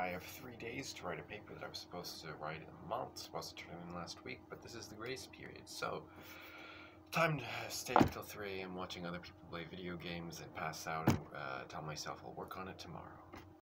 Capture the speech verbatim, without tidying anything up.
I have three days to write a paper that I was supposed to write in a month, supposed to turn in last week, but this is the grace period, so time to stay until three a m watching other people play video games and pass out and uh, tell myself I'll work on it tomorrow.